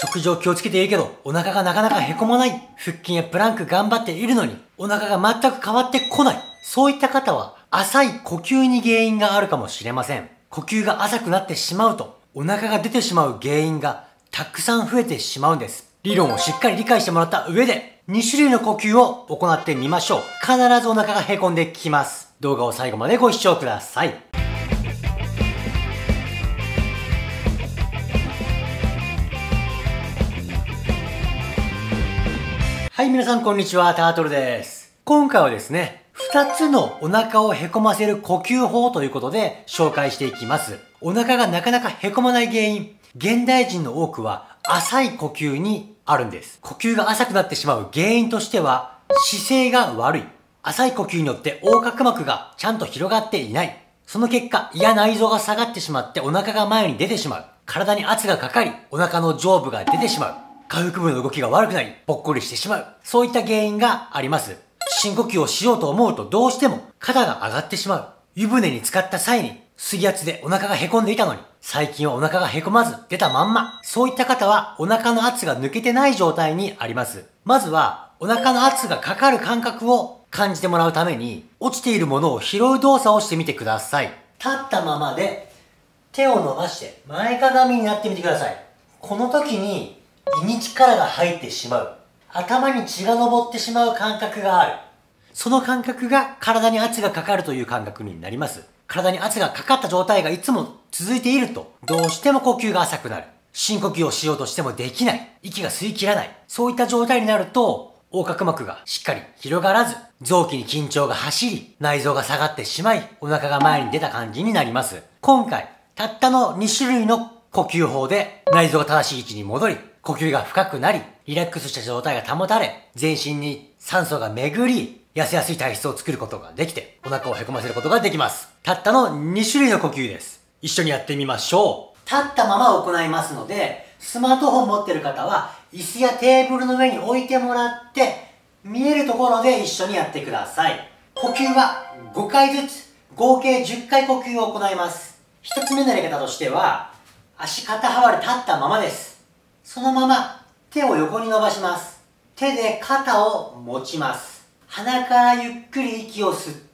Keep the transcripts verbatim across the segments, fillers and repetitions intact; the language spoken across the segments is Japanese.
食事を気をつけているけど、お腹がなかなかへこまない。腹筋やプランク頑張っているのに、お腹が全く変わってこない。そういった方は、浅い呼吸に原因があるかもしれません。呼吸が浅くなってしまうと、お腹が出てしまう原因がたくさん増えてしまうんです。理論をしっかり理解してもらった上で、に種類の呼吸を行ってみましょう。必ずお腹がへこんできます。動画を最後までご視聴ください。はい、皆さんこんにちは、タートルです。今回はですね、二つのお腹をへこませる呼吸法ということで紹介していきます。お腹がなかなかへこまない原因、現代人の多くは浅い呼吸にあるんです。呼吸が浅くなってしまう原因としては、姿勢が悪い。浅い呼吸によって横隔膜がちゃんと広がっていない。その結果、胃や内臓が下がってしまってお腹が前に出てしまう。体に圧がかかり、お腹の上部が出てしまう。下腹部の動きが悪くなり、ぽっこりしてしまう。そういった原因があります。深呼吸をしようと思うとどうしても肩が上がってしまう。湯船に浸かった際に水圧でお腹がへこんでいたのに、最近はお腹がへこまず出たまんま。そういった方はお腹の圧が抜けてない状態にあります。まずはお腹の圧がかかる感覚を感じてもらうために、落ちているものを拾う動作をしてみてください。立ったままで手を伸ばして前かがみになってみてください。この時に胃に力が入ってしまう。頭に血が上ってしまう感覚がある。その感覚が体に圧がかかるという感覚になります。体に圧がかかった状態がいつも続いていると、どうしても呼吸が浅くなる。深呼吸をしようとしてもできない。息が吸い切らない。そういった状態になると、横隔膜がしっかり広がらず、臓器に緊張が走り、内臓が下がってしまい、お腹が前に出た感じになります。今回、たったのに種類の呼吸法で内臓が正しい位置に戻り、呼吸が深くなり、リラックスした状態が保たれ、全身に酸素が巡り、痩せやすい体質を作ることができて、お腹をへこませることができます。たったのに種類の呼吸です。一緒にやってみましょう。立ったまま行いますので、スマートフォン持ってる方は、椅子やテーブルの上に置いてもらって、見えるところで一緒にやってください。呼吸はごかいずつ、合計じゅっかい呼吸を行います。一つ目のやり方としては、足肩幅で立ったままです。そのまま手を横に伸ばします。手で肩を持ちます。鼻からゆっくり息を吸って、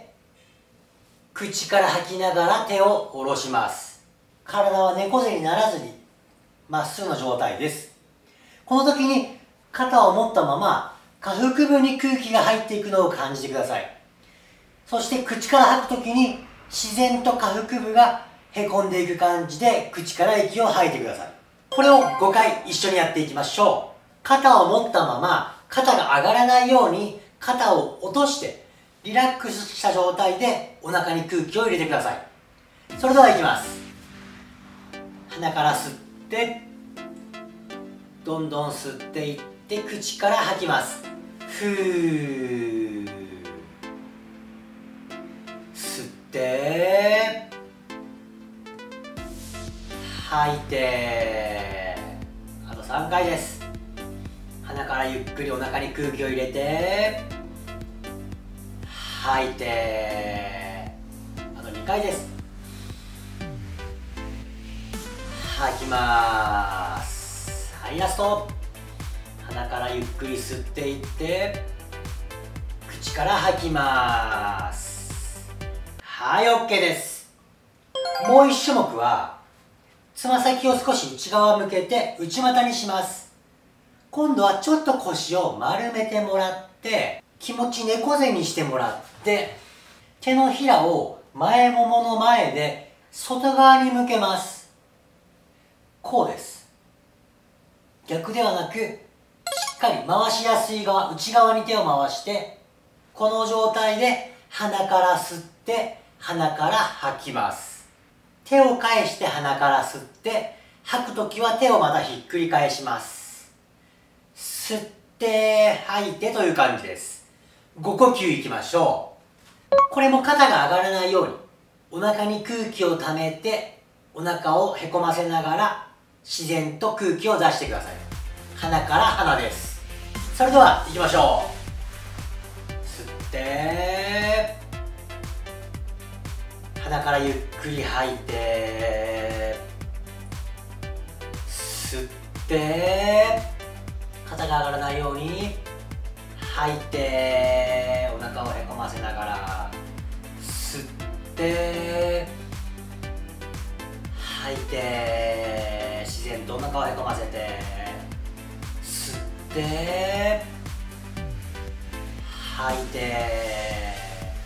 口から吐きながら手を下ろします。体は猫背にならずに、まっすぐの状態です。この時に肩を持ったまま、下腹部に空気が入っていくのを感じてください。そして口から吐く時に、自然と下腹部がへこんでいく感じで、口から息を吐いてください。これをごかい一緒にやっていきましょう。肩を持ったまま、肩が上がらないように肩を落として、リラックスした状態でお腹に空気を入れてください。それではいきます。鼻から吸って、どんどん吸っていって、口から吐きます。ふー。吸って、吐いて、あとさんかいです。鼻からゆっくりお腹に空気を入れて、吐いて、あとにかいです。吐きます。はい、ラスト。鼻からゆっくり吸っていって、口から吐きます。はい、 OK です。もういち種目は、つま先を少し内側向けて内股にします。今度はちょっと腰を丸めてもらって、気持ち猫背にしてもらって、手のひらを前ももの前で外側に向けます。こうです。逆ではなく、しっかり回しやすい側、内側に手を回して、この状態で鼻から吸って、鼻から吐きます。手を返して鼻から吸って、吐くときは手をまたひっくり返します。吸って、吐いてという感じです。ごこきゅういきましょう。これも肩が上がらないように、お腹に空気を溜めて、お腹をへこませながら、自然と空気を出してください。鼻から鼻です。それでは、いきましょう。吸って、鼻からゆっくり吐いて、吸って、肩が上がらないように吐いて、お腹をへこませながら吸って、吐いて、自然とお腹をへこませて、吸って吐いて、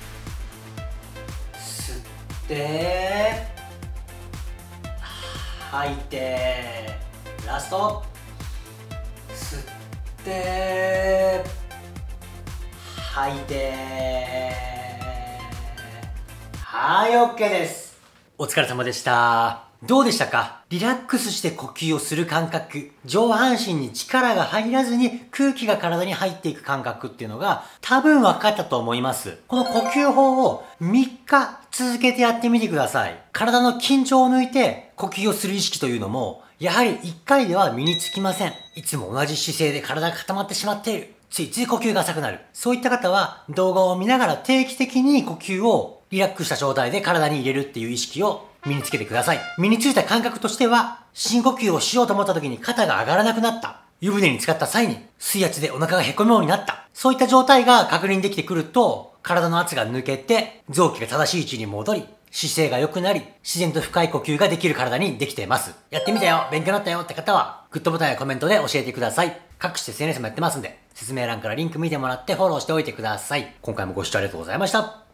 吸って吐いて、ラスト、吸って吐いて、はい、 OK です。お疲れ様でした。どうでしたか？リラックスして呼吸をする感覚、上半身に力が入らずに空気が体に入っていく感覚っていうのが多分分かったと思います。この呼吸法をみっか続けてやってみてください。体の緊張を抜いて呼吸をする意識というのもやはりいっかいでは身につきません。いつも同じ姿勢で体が固まってしまっている。ついつい呼吸が浅くなる。そういった方は動画を見ながら定期的に呼吸をリラックスした状態で体に入れるっていう意識を身につけてください。身についた感覚としては、深呼吸をしようと思った時に肩が上がらなくなった。湯船に浸かった際に水圧でお腹がへこむようになった。そういった状態が確認できてくると、体の圧が抜けて臓器が正しい位置に戻り、姿勢が良くなり、自然と深い呼吸ができる体にできています。やってみたよ、勉強になったよって方は、グッドボタンやコメントで教えてください。各種 エスエヌエス もやってますんで、説明欄からリンク見てもらってフォローしておいてください。今回もご視聴ありがとうございました。